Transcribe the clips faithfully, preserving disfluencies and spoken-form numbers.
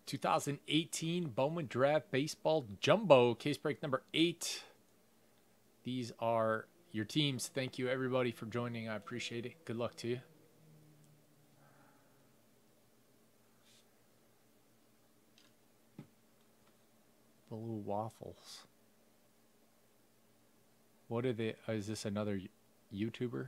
two thousand eighteen Bowman Draft Baseball Jumbo, case break number eight. These are your teams. Thank you, everybody, for joining. I appreciate it. Good luck to you. Blue waffles. What are they? Is this another YouTuber?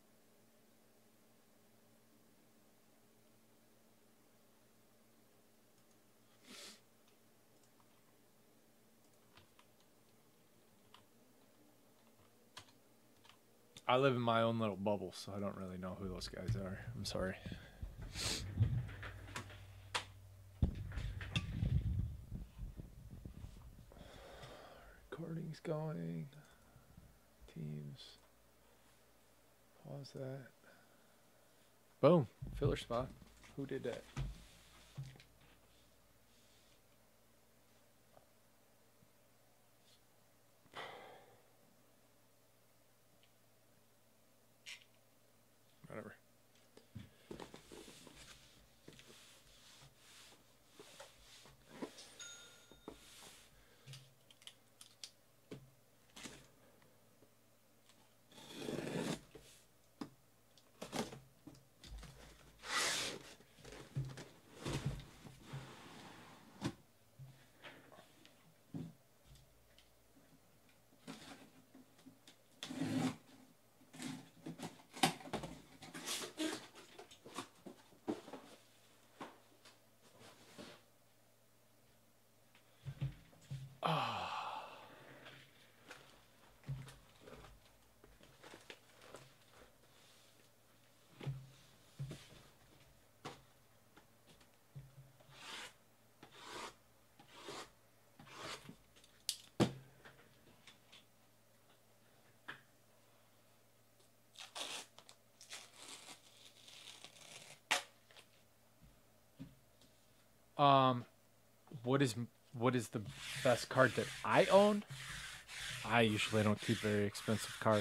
I live in my own little bubble, so I don't really know who those guys are. I'm sorry. Recording's going. Teams. Pause that. Boom. Filler spot. Who did that? Whatever. Um, what is what is the best card that I own? I usually don't keep very expensive cards.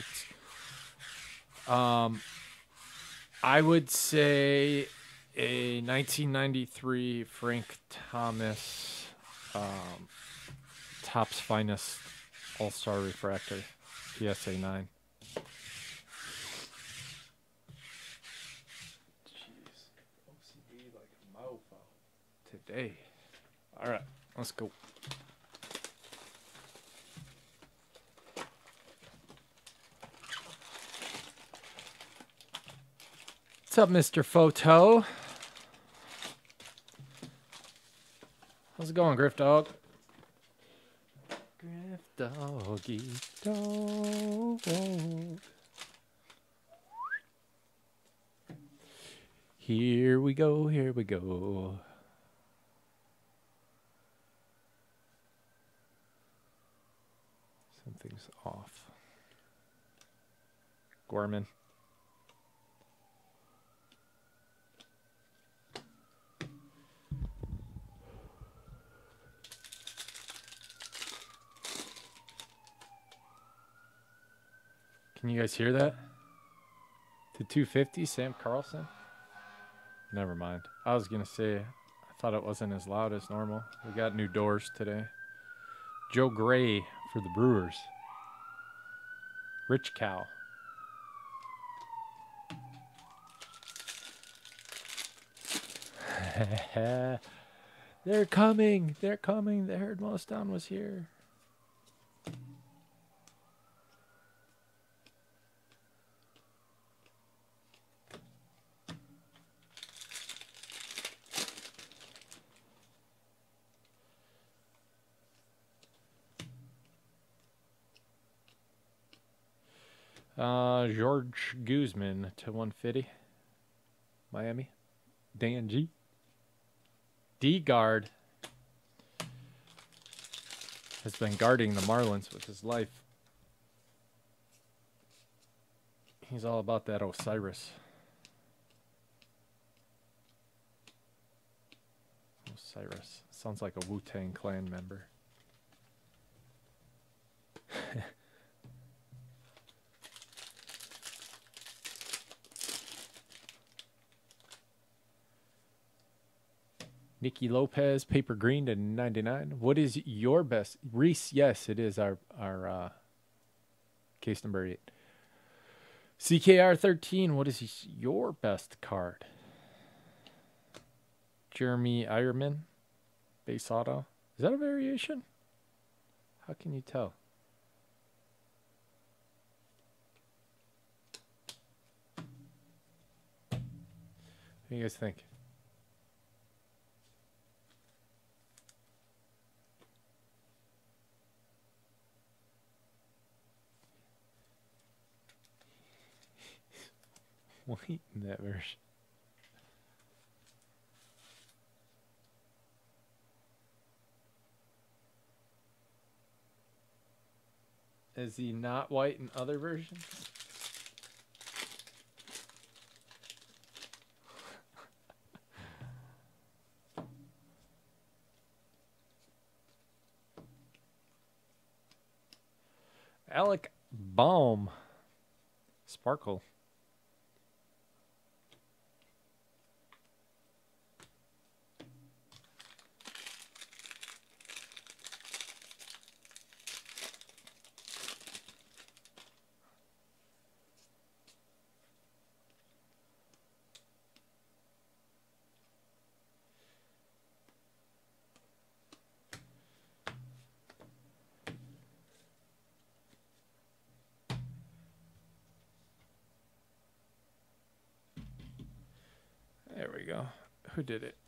Um, I would say a nineteen ninety-three Frank Thomas, um, Topps Finest All-Star Refractor, P S A nine. Today. All right, let's go. What's up, Mister Photo? How's it going, Griff Dog? Griff Doggy Dog. Here we go, here we go. Something's off. Gorman. Can you guys hear that? The two fifty, Sam Carlson? Never mind. I was going to say, I thought it wasn't as loud as normal. We got new doors today. Joe Gray for the Brewers. Rich Cow. They're coming. They're coming. They heard Mostown was here. Uh, George Guzman to one fifty. Miami. Dan G. D-Guard has been guarding the Marlins with his life. He's all about that Osiris. Osiris. Sounds like a Wu-Tang Clan member. Nicky Lopez, paper green to ninety-nine. What is your best? Reese, yes, it is our, our uh, case number eight. C K R thirteen, what is your best card? Jeremy Ironman, base auto. Is that a variation? How can you tell? What do you guys think? White in that version. Is he not white in other versions? Alec Baum. Sparkle. There we go. Who did it?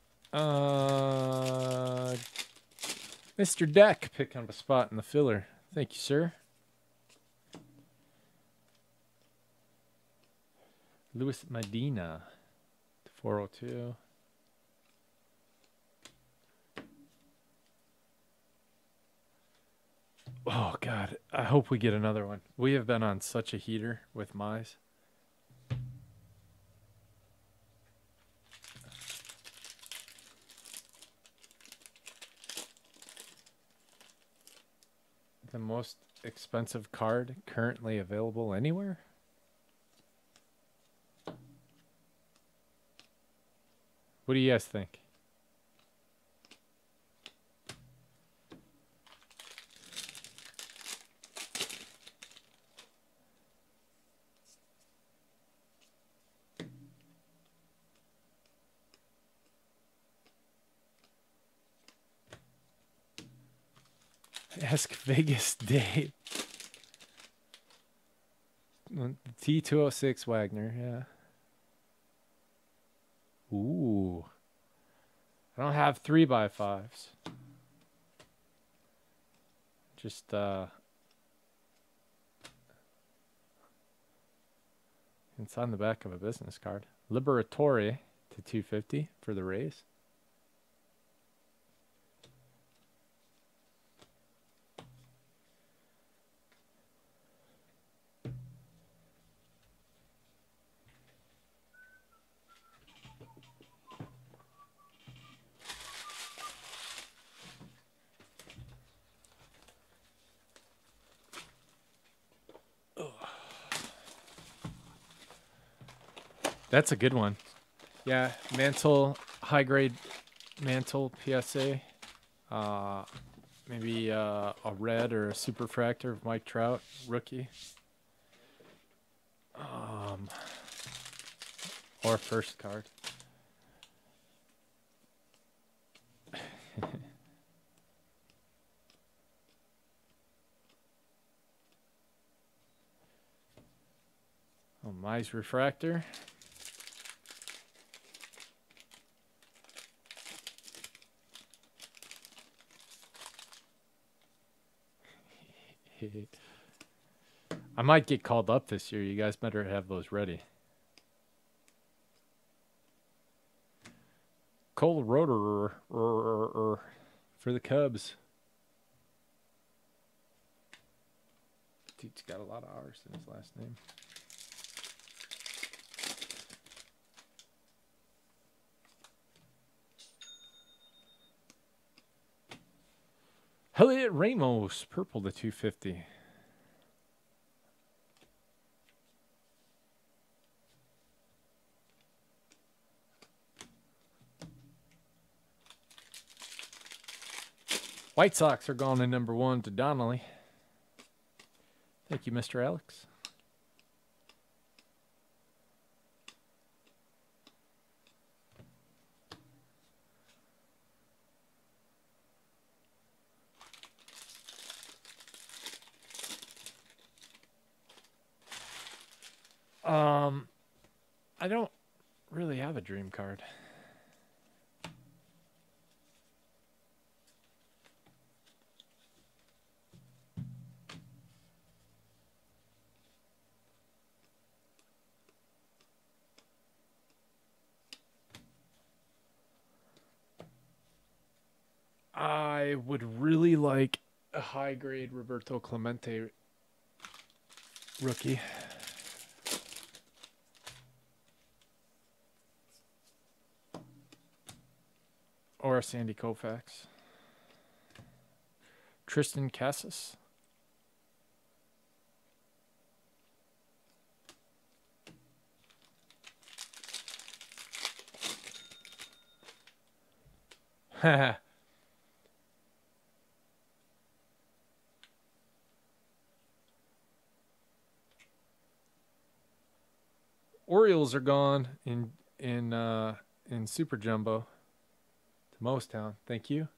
Uh, Mister Deck picking up a spot in the filler. Thank you, sir. Luis Medina, four oh two. Oh, God. I hope we get another one. We have been on such a heater with Mize. The most expensive card currently available anywhere? What do you guys think? Ask Vegas Dave. T two oh six Wagner, yeah. Ooh. I don't have three by fives. Just, uh... it's on the back of a business card. Liberatore to two fifty for the Rays. That's a good one. Yeah, Mantle, high grade Mantle P S A. Uh, maybe uh, a red or a superfractor of Mike Trout, rookie. Um, or first card. Oh, Mize refractor. I might get called up this year. You guys better have those ready. Cole Roeder for the Cubs. Dude's got a lot of R's in his last name. Elliot Ramos, purple to two fifty. White Sox are going in number one to Donnelly. Thank you, Mister Alex. Um, I don't really have a dream card. I would really like a high grade Roberto Clemente rookie. Or a Sandy Koufax. Tristan Cassis. Haha. Orioles are gone in in uh, in Super Jumbo to Mostown. Thank you.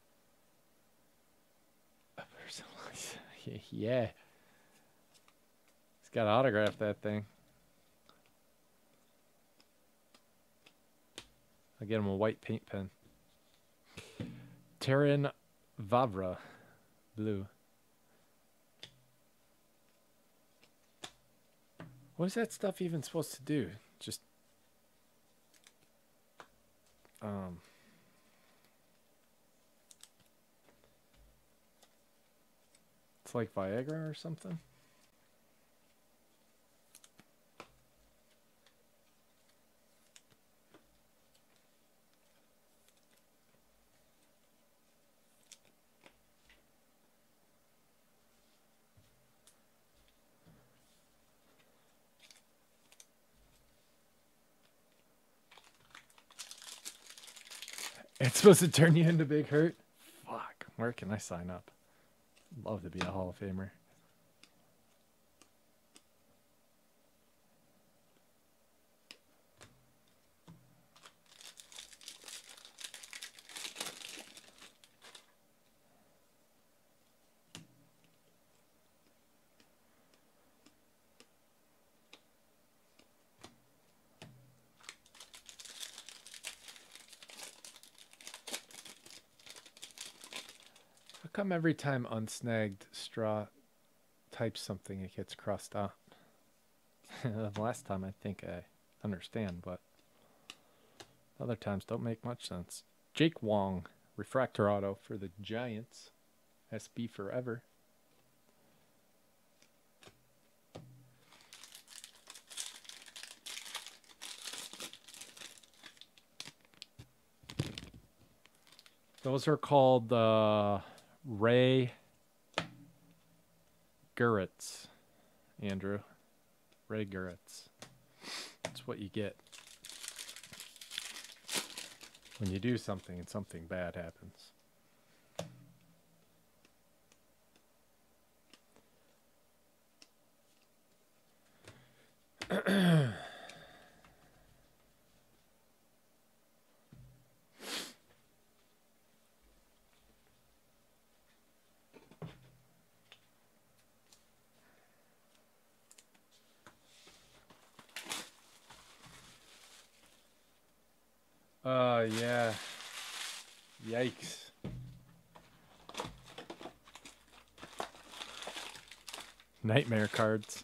Yeah, he's got to autograph that thing. I'll get him a white paint pen. Terran Vavra, blue. What is that stuff even supposed to do? Just um it's like Viagra or something. It's supposed to turn you into Big Hurt? Fuck. Where can I sign up? Love to be a Hall of Famer. How come every time Unsnagged Straw types something, it gets crossed out? The last time I think I understand, but other times don't make much sense. Jake Wong, Refractor Auto for the Giants. S B forever. Those are called uh, Ray Gurritz, Andrew. Ray Gurritz. That's what you get when you do something and something bad happens. Uh, yeah. Yikes. Nightmare cards.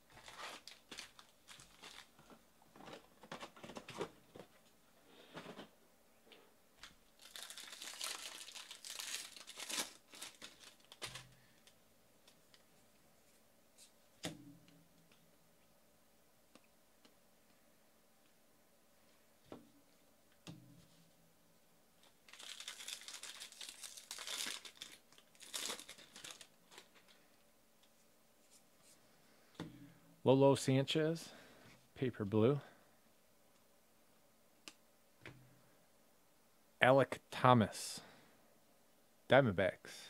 Lolo Sanchez, paper blue. Alec Thomas, Diamondbacks.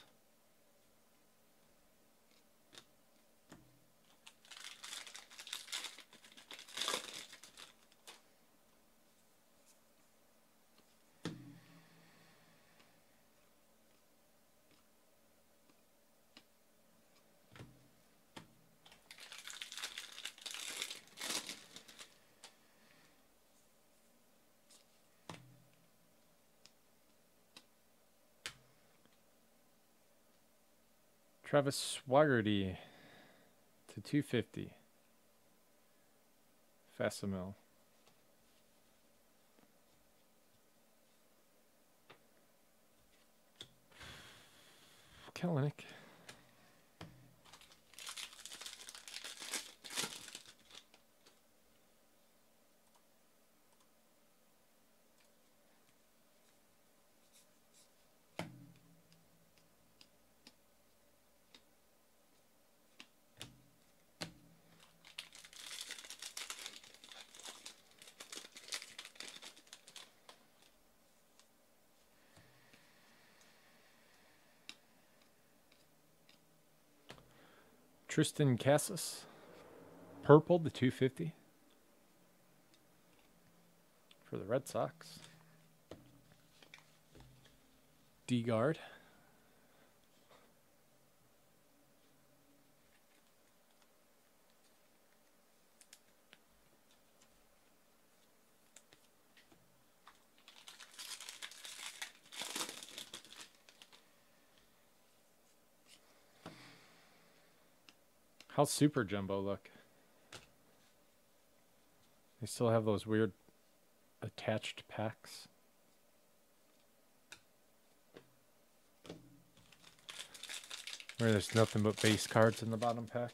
Travis Swaggerty to two fifty. Fasimil. Kellenic. Tristan Cassis. Purple to two fifty. For the Red Sox. D-Guard. How's Super Jumbo look? They still have those weird attached packs. Where there's nothing but base cards in the bottom pack.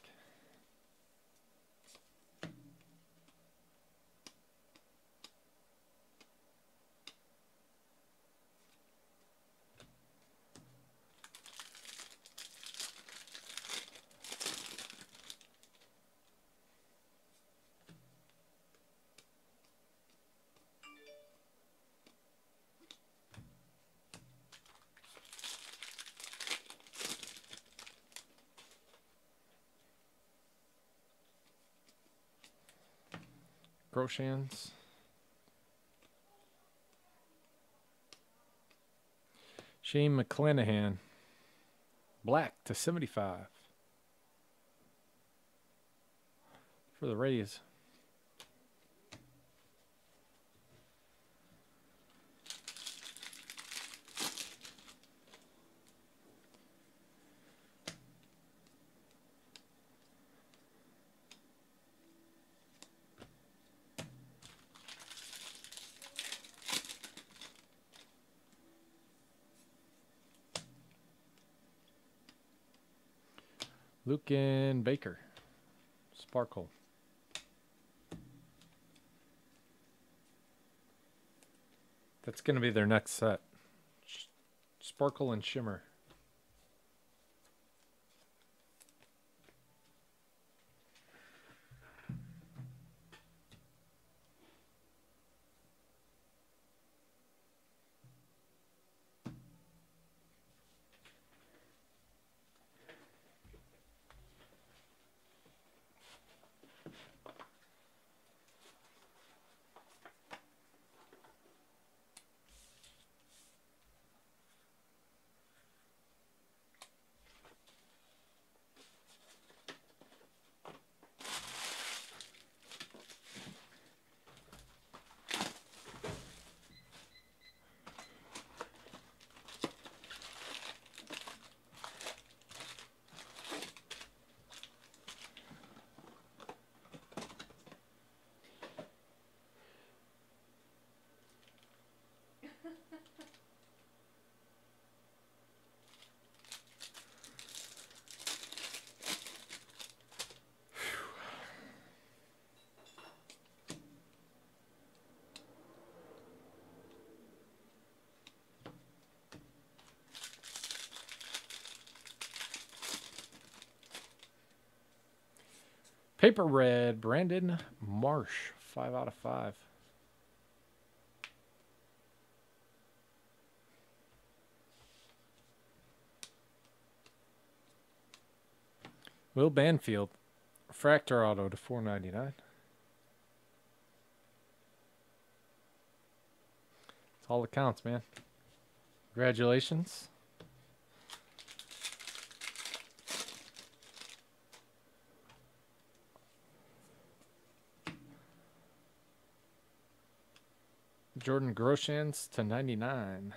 Groshans. Shane McClanahan. Black to seventy-five. For the Rays. Lucan Baker. Sparkle. That's going to be their next set. Sparkle and Shimmer. Paper Red, Brandon Marsh, five out of five. Will Banfield. Refractor auto to four ninety-nine. That's all that counts, man. Congratulations. Jordan Groshans to ninety-nine.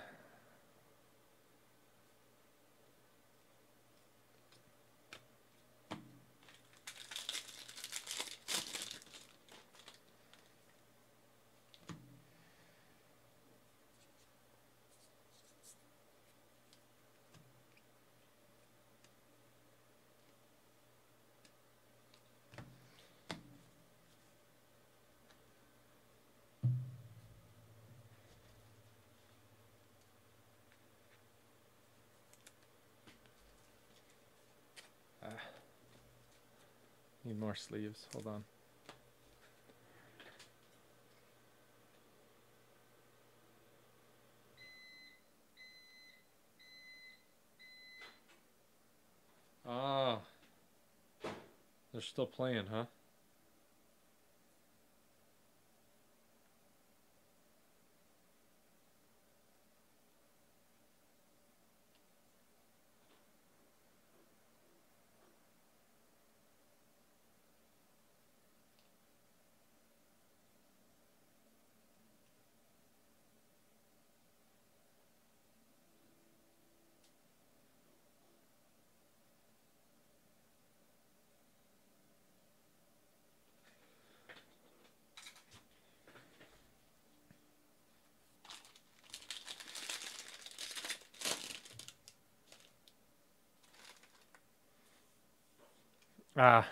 Ah, need more sleeves. Hold on. Ah, they're still playing, huh? Ah,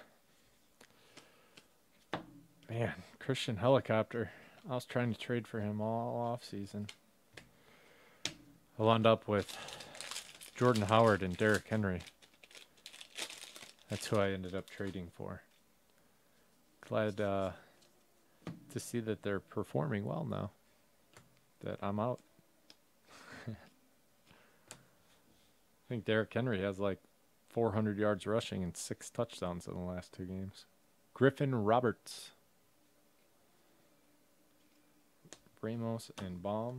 man, Christian Helicopter. I was trying to trade for him all off season. I'll end up with Jordan Howard and Derrick Henry. That's who I ended up trading for. Glad uh, to see that they're performing well now that I'm out. I think Derrick Henry has like four hundred yards rushing and six touchdowns in the last two games. Griffin Roberts. Ramos and Baum.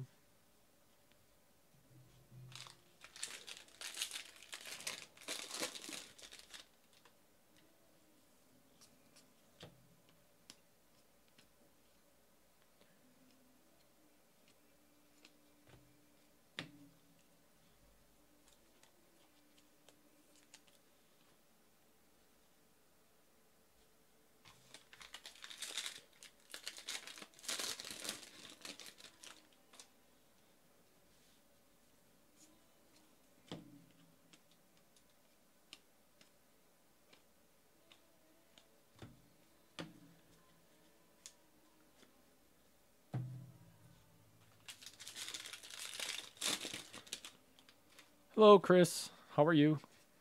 Hello, Chris. How are you?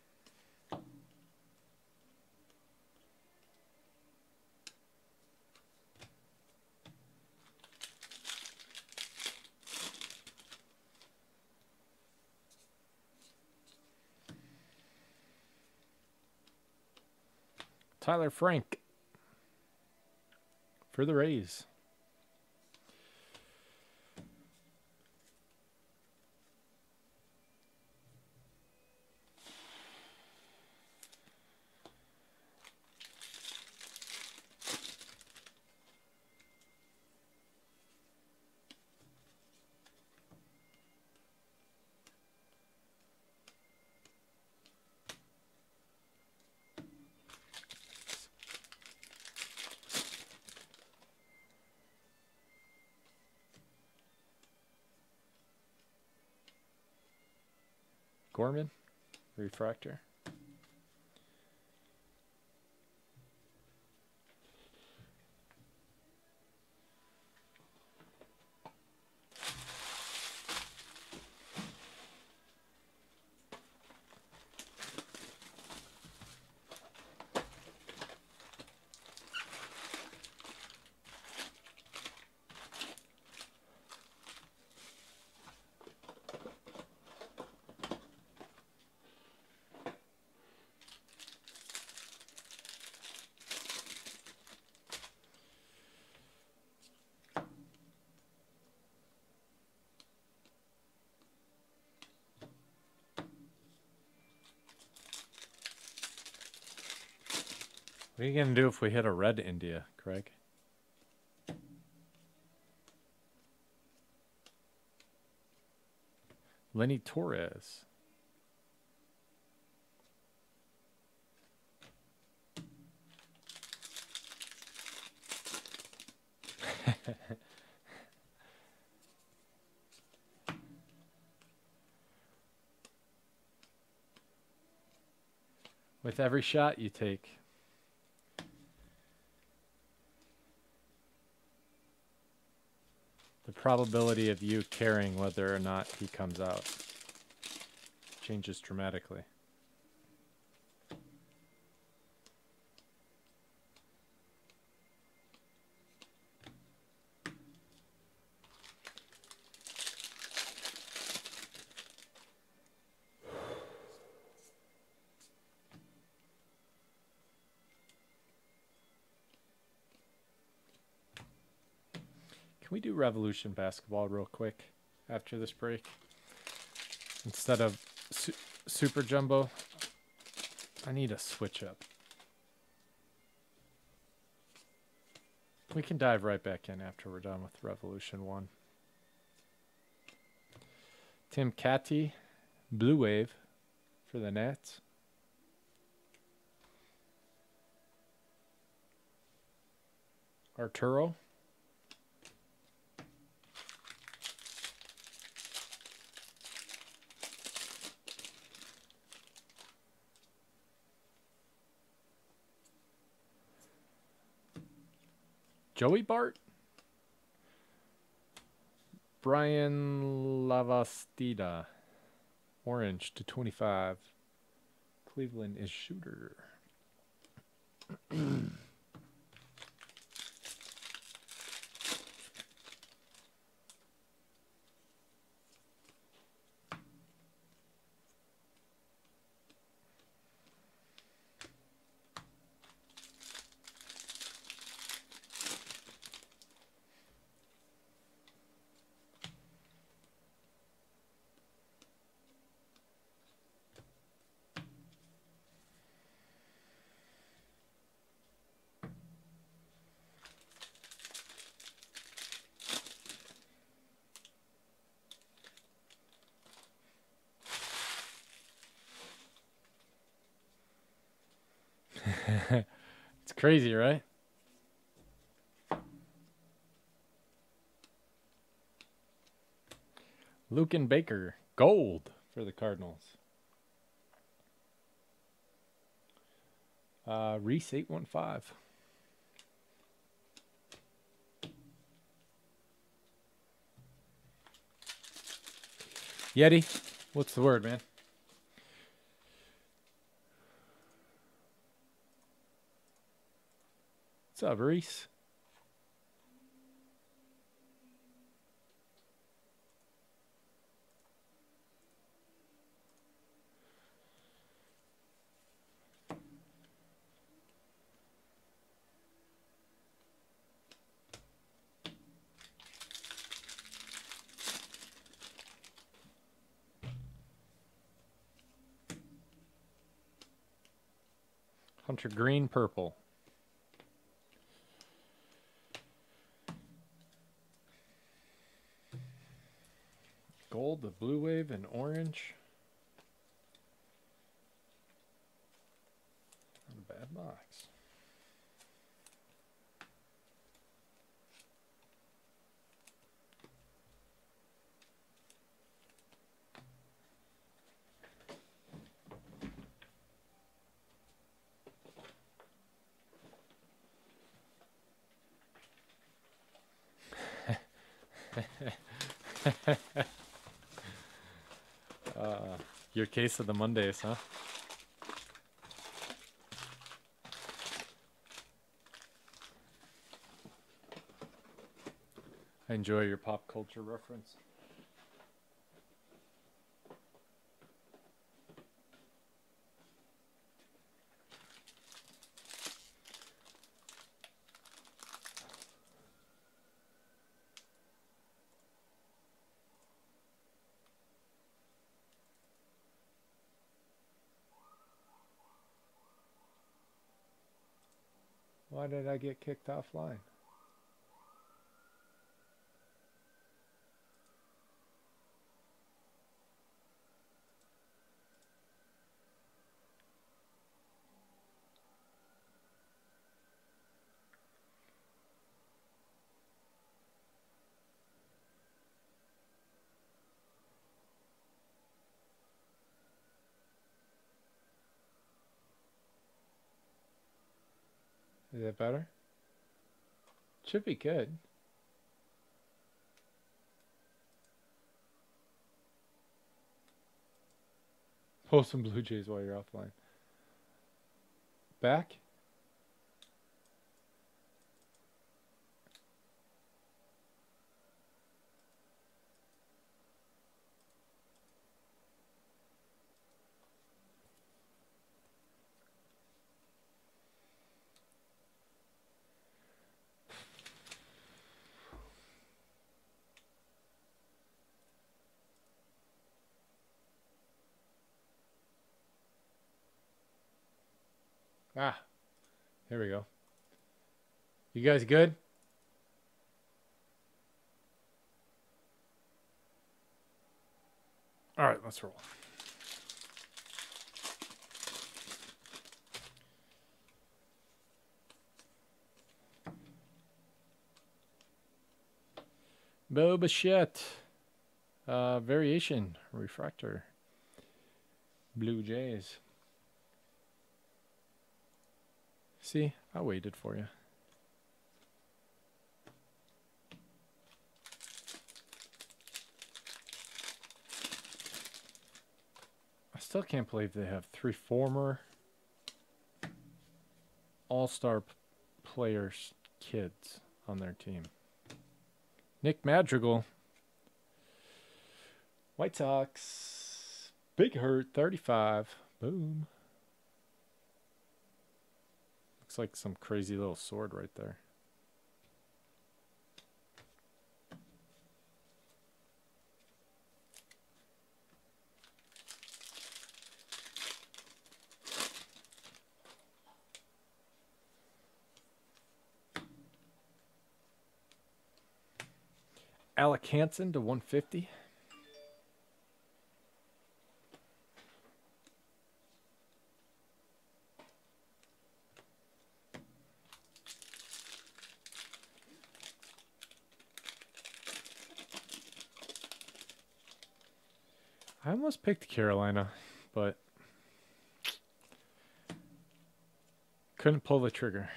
Tyler Frank for the Rays. Gorman, refractor. What are you going to do if we hit a red India, Craig? Lenny Torres. With every shot you take, the probability of you caring whether or not he comes out changes dramatically. Can we do Revolution basketball real quick after this break? Instead of su Super Jumbo, I need a switch up. We can dive right back in after we're done with Revolution one. Tim Catty, Blue Wave for the Nets. Arturo. Joey Bart. Brian Lavastida. Orange to twenty-five. Cleveland is shooter. It's crazy, right? Lucan Baker, gold for the Cardinals. Uh, Reese eight one five. Yeti, what's the word, man? What's up, Reese? Hunter Green, purple. Gold, the Blue Wave, and orange. Not a bad box. uh, your case of the Mondays, huh? I enjoy your pop culture reference. Why did I get kicked offline? Is that better? Should be good. Post some Blue Jays while you're offline. Back? Ah, here we go. You guys good? All right, let's roll. Boba Shett. Uh, variation. Refractor. Blue Jays. See, I waited for you. I still can't believe they have three former all-star p- players, kids on their team. Nick Madrigal. White Sox. Big Hurt, thirty-five. Boom. Looks like some crazy little sword right there. Alec Hansen to one fifty. I almost picked Carolina, but couldn't pull the trigger.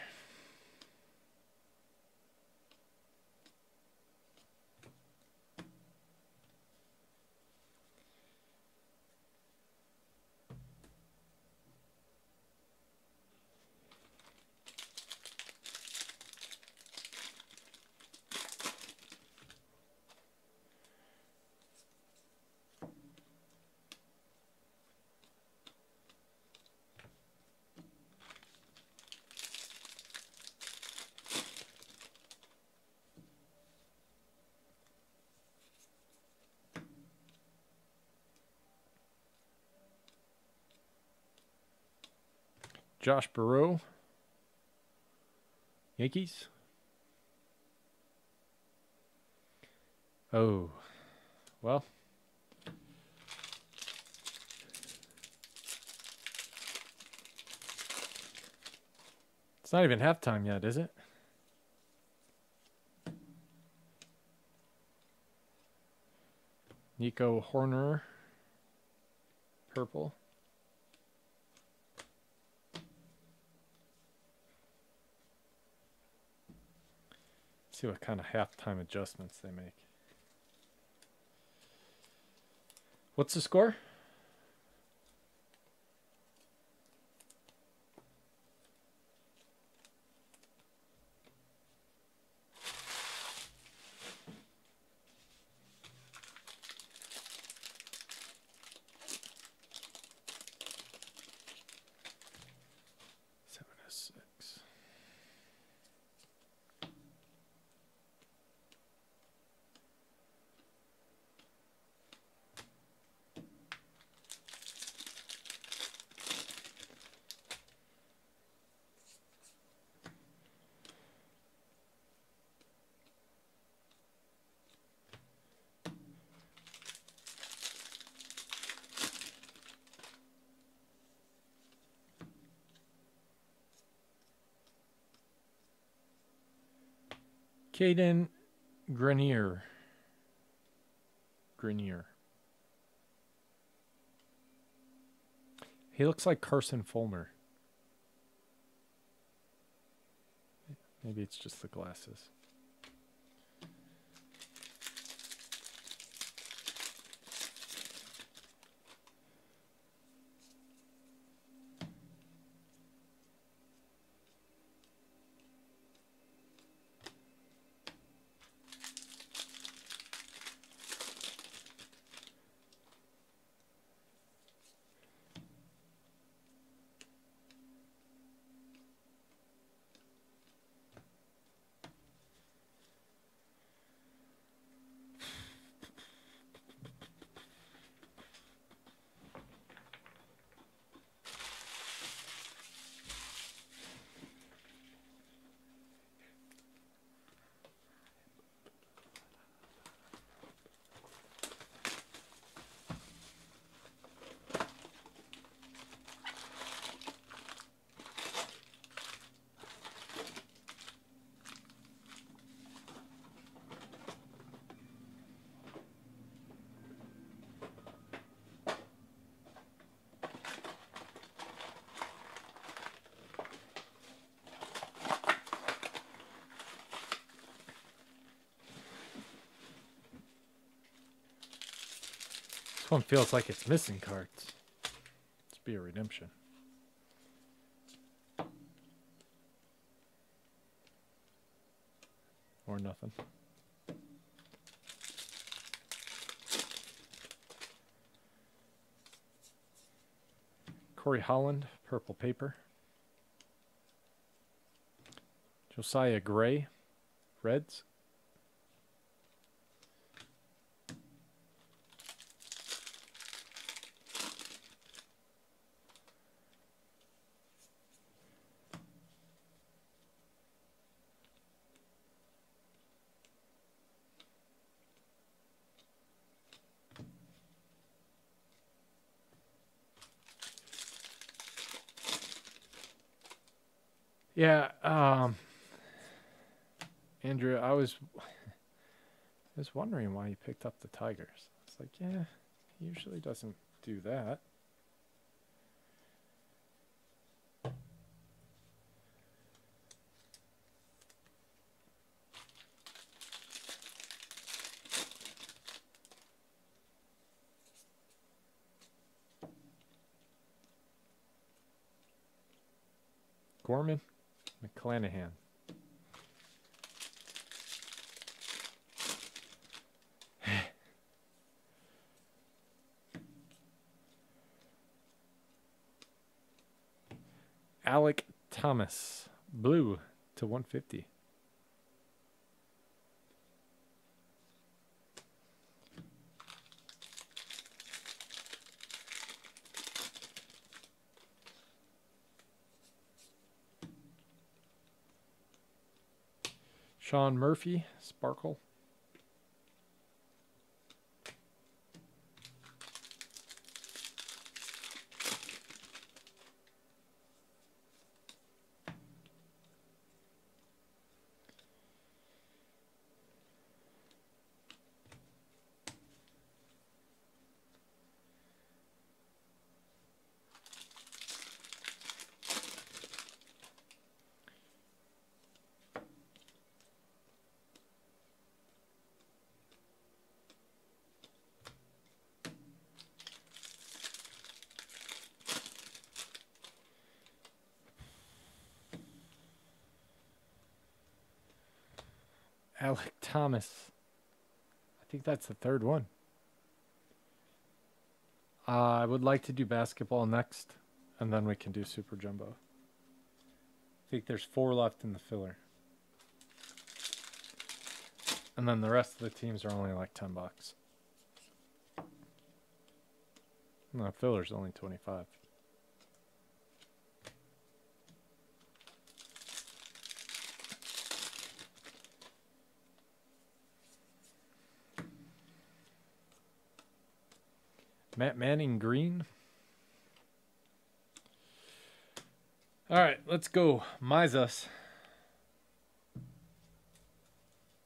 Josh Burrow. Yankees. Oh, well. It's not even halftime yet, is it? Nico Horner. Purple. See what kind of halftime adjustments they make. What's the score? Seven to six. Caden Grenier. Grenier. He looks like Carson Fulmer. Maybe it's just the glasses. This one feels like it's missing cards. Let's be a redemption. Or nothing. Corey Holland, purple paper. Josiah Gray, reds. Yeah, um, Andrew, I was, I was wondering why you picked up the Tigers. It's like, yeah, he usually doesn't do that. Gorman, McClanahan. Alec Thomas, blue to one fifty. Sean Murphy, sparkle. Alec Thomas. I think that's the third one. Uh, I would like to do basketball next, and then we can do Super Jumbo. I think there's four left in the filler. And then the rest of the teams are only like ten bucks. No, filler's only twenty-five. Matt Manning green. All right, let's go. Mizas.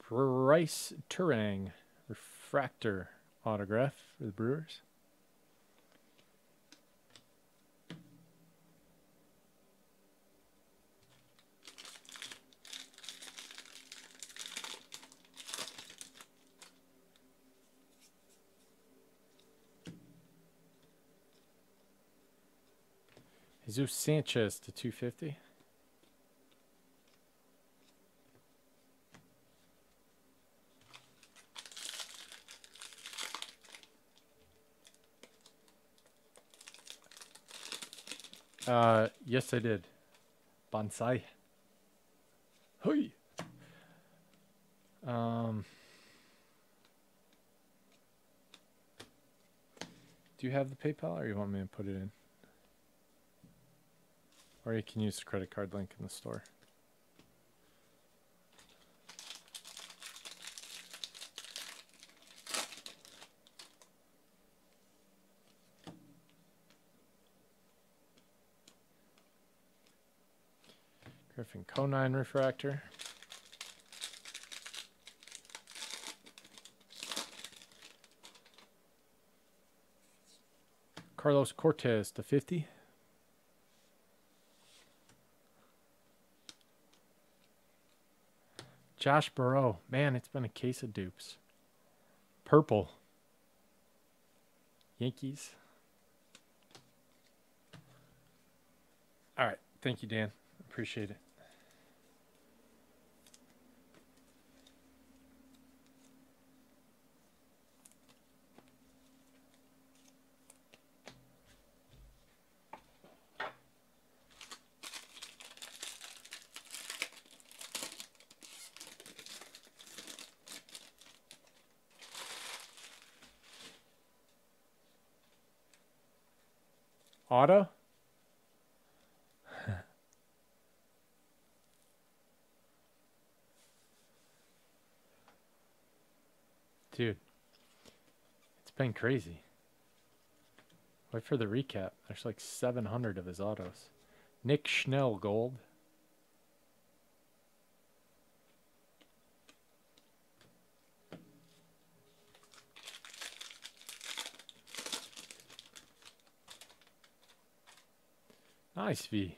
Price Turang refractor autograph for the Brewers. Jesus Sanchez to two fifty. Uh, yes, I did. Bonsai. Hey. Um, do you have the PayPal, or you want me to put it in? Or you can use the credit card link in the store. Griffin Conine refractor. Carlos Cortez to fifty. Josh Burrow. Man, it's been a case of dupes. Purple. Yankees. All right. Thank you, Dan. Appreciate it. Auto? Dude, it's been crazy. Wait for the recap. There's like seven hundred of his autos. Nick Schnell gold. Nice V.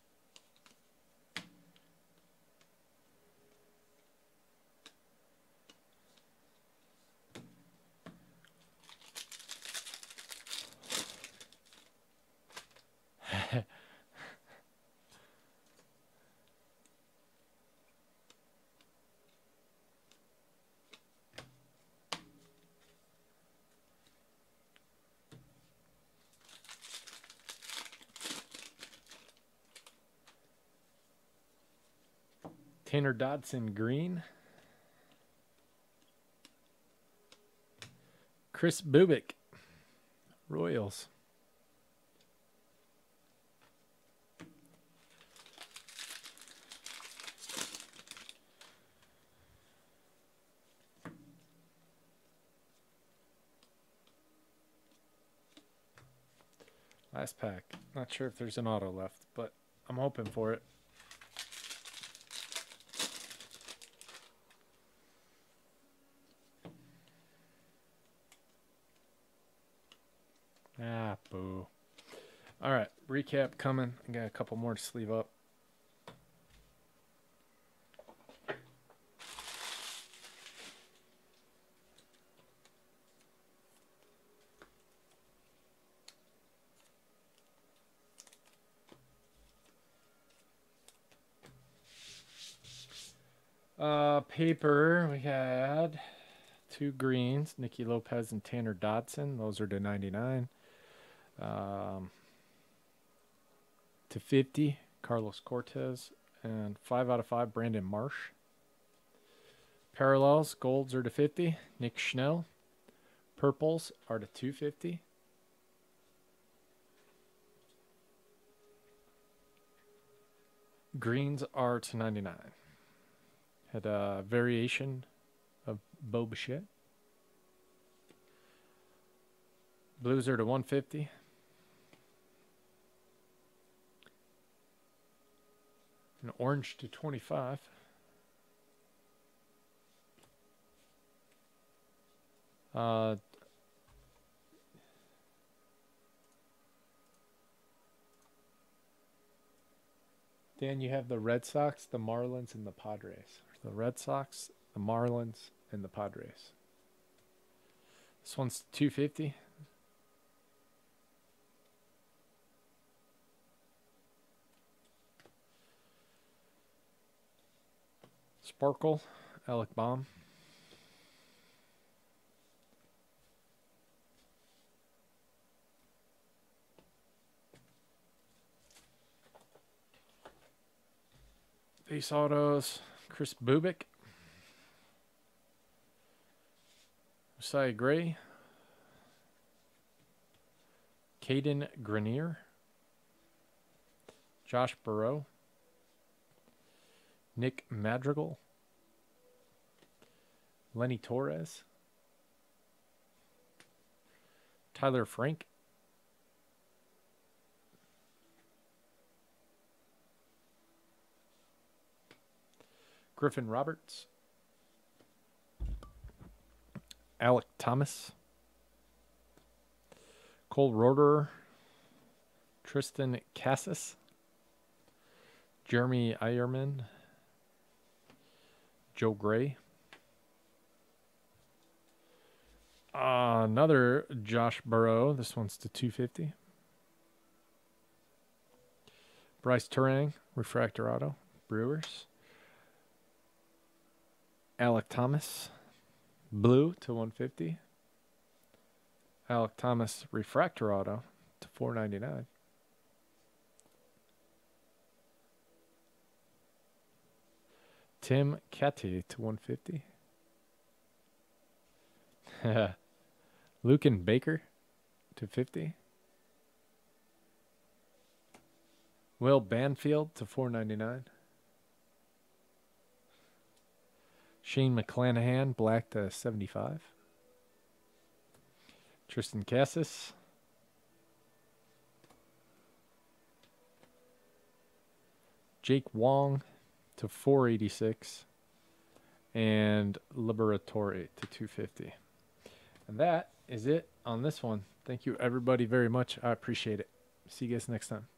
Tanner Dodson green. Chris Bubik, Royals. Last pack. Not sure if there's an auto left, but I'm hoping for it. Ah, boo. All right, recap coming. I got a couple more to sleeve up. Uh, paper, we had two greens, Nicky Lopez and Tanner Dodson. Those are to ninety-nine. Um, to fifty, Carlos Cortez. And five out of five, Brandon Marsh. Parallels, golds are to fifty, Nick Schnell. Purples are to two fifty. Greens are to ninety-nine. Had a variation of Bo Bichette. Blues are to one fifty. And orange to twenty-five. Uh, Dan, you have the Red Sox, the Marlins, and the Padres. The Red Sox, the Marlins, and the Padres. This one's two fifty. Sparkle, Alec Baum. Base autos, Chris Bubik. Josiah Gray. Caden Grenier. Josh Burrow. Nick Madrigal. Lenny Torres. Tyler Frank. Griffin Roberts. Alec Thomas. Cole Roeder. Tristan Cassis. Jeremy Eierman. Joe Gray. Uh, another Josh Burrow. This one's to two fifty. Bryce Turang, Refractor Auto, Brewers. Alec Thomas, blue to one fifty. Alec Thomas, Refractor Auto to four ninety-nine. Tim Catty to one fifty. Lucan Baker to fifty. Will Banfield to four ninety-nine. Shane McClanahan, black to seventy-five. Tristan Cassis. Jake Wong to four eighty-six. And Liberatore to two fifty. And that is it on this one. Thank you, everybody, very much. I appreciate it. See you guys next time.